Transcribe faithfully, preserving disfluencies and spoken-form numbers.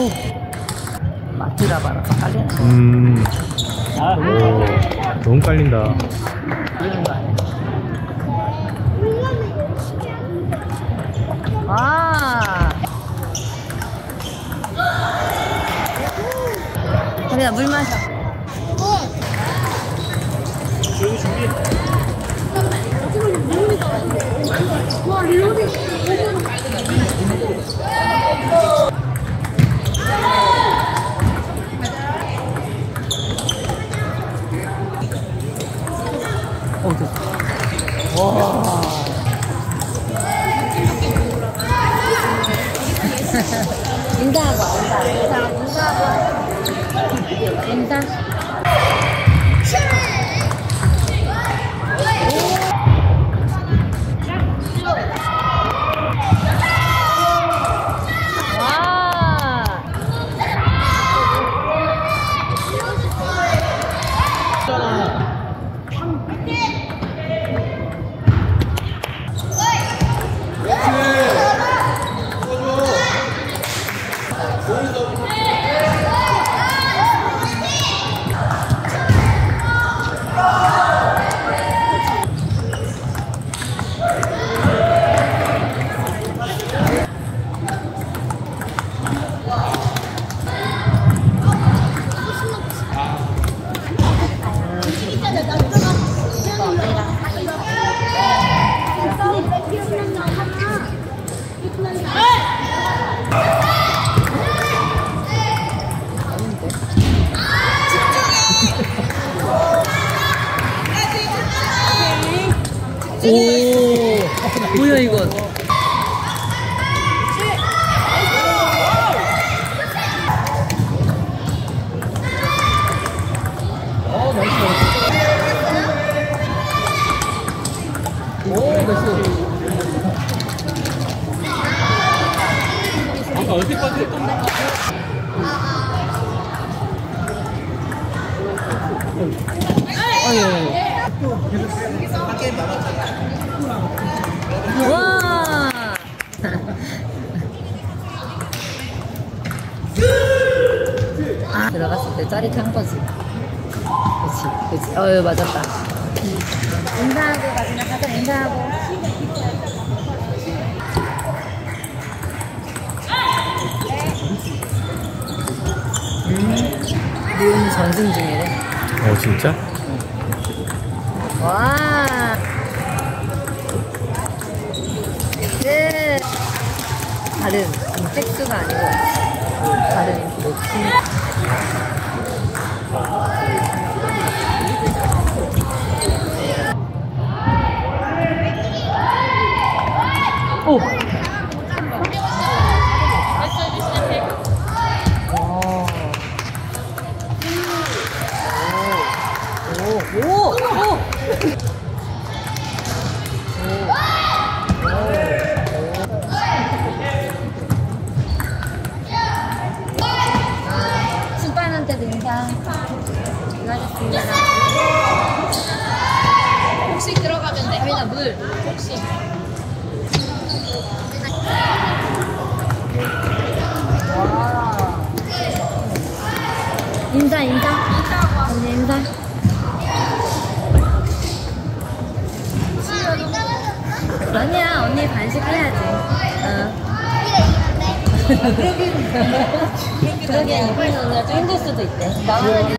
오. 마티라 봐라서 깔리는 거. 음. 오, 너무 깔린다. 그러는 거 아니야? 와. 그냥 물 마셔. 와, 리오리. 어, 됐어. 와. 인사하고, 인사. 인사하고. 인사. 오, 뭐야 이건? 어, 나이스. 오, 나이스. 아까 어디까지 했던 거? 아, 예. 와. 아, 들어갔을 때 짜릿한 거지. 그렇지, 그렇지. 어유 맞았다. 인사하고 가지나 가자. 인사하고. 음, 문 전승 중이래. 어, 진짜? 와. 네. 다른 섹스가 아니고 다른 뭐지? 오. 오. 오. 오. 신발한테도 인사. 수고하셨습니다. 혹시 들어가면 돼. 여기다 물. 혹시. 와. 인사, 인사. 언니 인사. 아니야, 언니 간식 해야지. 어. 그러기엔 이번에 언니가 좀 힘들 수도 있대. 나만